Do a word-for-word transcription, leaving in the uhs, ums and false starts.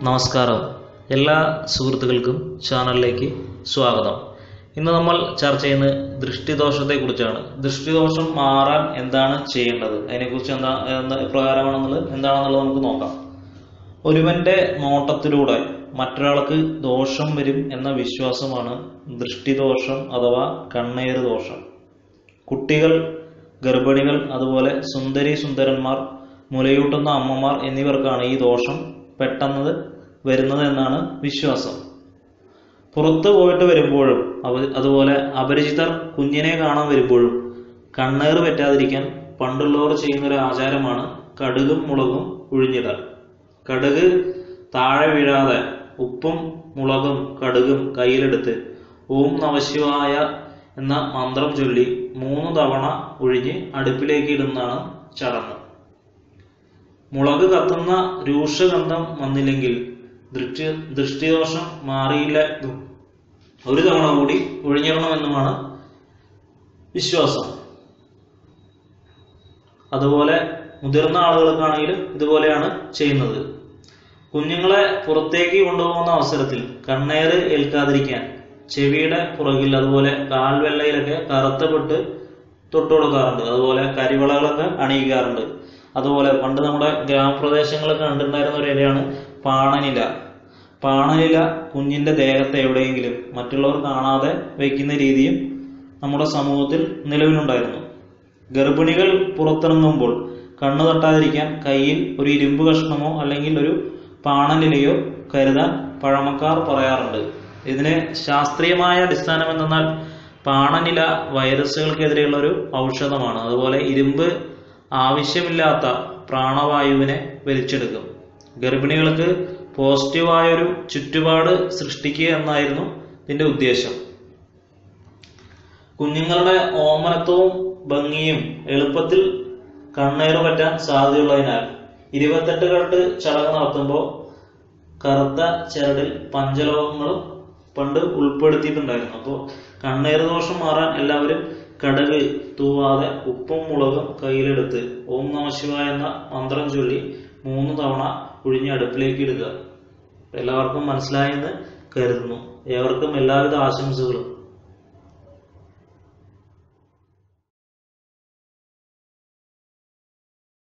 നമസ്കാരം. എല്ലാ സുഹൃത്തുക്കൾക്കും ചാനലിലേക്ക് സ്വാഗതം. ഇന്ന് നമ്മൾ ചർച്ച ചെയ്യുന്നത് ദൃഷ്ടിദോഷത്തെക്കുറിച്ചാണ്. ദൃഷ്ടിദോഷം മാറാൻ എന്താണ് ചെയ്യേണ്ടത്, അതിനെക്കുറിച്ച് എന്താ എപ്രകാരമാണെന്നുള്ളത് എന്താണെന്നുള്ളത് നമുക്ക് നോക്കാം. ഒരുവന്റെ നോട്ടത്തിലൂടെ മറ്റൊരാൾക്ക് ദോഷം വരും എന്ന വിശ്വാസമാണ് ദൃഷ്ടിദോഷം അഥവാ കണ്ണേറ് ദോഷം. കുട്ടികൾ, ഗർഭിണികൾ, അതുപോലെ സുന്ദരി സുന്ദരന്മാർ, മുലയൂട്ടുന്ന അമ്മമാർ എന്നിവർക്കാണ് ഈ ദോഷം പെട്ടെന്ന് വരുന്നത് എന്നാണ് വിശ്വാസം. പുറത്തു പോയിട്ട് വരുമ്പോഴും അതുപോലെ അപരിചിതർ കുഞ്ഞിനെ കാണാൻ വരുമ്പോഴും കണ്ണേറ് പറ്റാതിരിക്കാൻ പണ്ടുള്ളവർ ചെയ്യുന്ന ഒരു ആചാരമാണ് കടുകും മുളകും ഉഴിഞ്ഞിടൽ. കടുക് താഴെ വീഴാതെ ഉപ്പും മുളകും കടുകും കയ്യിലെടുത്ത് ഓം നമഃശിവായ എന്ന മന്ത്രം ചൊല്ലി മൂന്ന് തവണ ഒഴിഞ്ഞ് അടുപ്പിലേക്ക് ഇടുന്നതാണ് ചടങ്ങ്. മുളക് കത്തുന്ന രൂക്ഷഗന്ധം വന്നില്ലെങ്കിൽ ദൃഷ്ടി ദൃഷ്ടിദോഷം മാറിയില്ല എന്നും ഒരു തവണ കൂടി ഒഴിഞ്ഞിടണമെന്നുമാണ് വിശ്വാസം. അതുപോലെ മുതിർന്ന ആളുകൾക്കാണെങ്കിലും ഇതുപോലെയാണ് ചെയ്യുന്നത്. കുഞ്ഞുങ്ങളെ പുറത്തേക്ക് കൊണ്ടുപോകുന്ന അവസരത്തിൽ കണ്ണേറ് ഏൽക്കാതിരിക്കാൻ ചെവിയുടെ പുറകിൽ അതുപോലെ കാൽവെള്ളയിലൊക്കെ കറുത്ത പൊട്ട് തൊട്ടു കൊടുക്കാറുണ്ട്. അതുപോലെ കരിവളകളൊക്കെ അണിയിക്കാറുണ്ട്. അതുപോലെ പണ്ട് നമ്മുടെ ഗ്രാമപ്രദേശങ്ങളൊക്കെ കണ്ടിട്ടുണ്ടായിരുന്ന ഒരു ഇലയാണ് പാണനില. പാണനില കുഞ്ഞിന്റെ ദേഹത്ത് എവിടെയെങ്കിലും മറ്റുള്ളവർ കാണാതെ വയ്ക്കുന്ന രീതിയും നമ്മുടെ സമൂഹത്തിൽ നിലവിലുണ്ടായിരുന്നു. ഗർഭിണികൾ പുറത്തിറങ്ങുമ്പോൾ കണ്ണു തട്ടാതിരിക്കാൻ കയ്യിൽ ഒരു ഇരുമ്പ് കഷ്ണമോ അല്ലെങ്കിൽ ഒരു പാണനിലയോ കരുതാൻ പഴമക്കാർ പറയാറുണ്ട്. ഇതിന് ശാസ്ത്രീയമായ അടിസ്ഥാനം എന്തെന്നാൽ പാണനില വൈറസുകൾക്കെതിരെയുള്ള ഒരു ഔഷധമാണ്. അതുപോലെ ഇരുമ്പ് ആവശ്യമില്ലാത്ത പ്രാണവായുവിനെ വലിച്ചെടുക്കും. ഗർഭിണികൾക്ക് പോസിറ്റീവായൊരു ചുറ്റുപാട് സൃഷ്ടിക്കുക എന്നായിരുന്നു ഇതിന്റെ ഉദ്ദേശം. കുഞ്ഞുങ്ങളുടെ ഓമനത്വവും ഭംഗിയും എളുപ്പത്തിൽ കണ്ണേറ് പറ്റാൻ സാധ്യതയുള്ളതിനാൽ ഇരുപത്തെട്ട് കെട്ട് ചടങ്ങ് നടത്തുമ്പോൾ കറുത്ത ചരടിൽ പഞ്ചലോഹങ്ങളും പണ്ട് ഉൾപ്പെടുത്തിയിട്ടുണ്ടായിരുന്നു. അപ്പോൾ കണ്ണേറ് ദോഷം മാറാൻ എല്ലാവരും കടുക് തൂവാതെ ഉപ്പും മുളകും കയ്യിലെടുത്ത് ഓം നമഃശിവായ എന്ന മന്ത്രം ചൊല്ലി മൂന്ന് തവണ ഒഴിഞ്ഞ് അടുപ്പിലേക്ക് ഇടുക. എല്ലാവർക്കും മനസ്സിലായെന്ന് കരുതുന്നു. ഏവർക്കും എല്ലാവിധ ആശംസകളും.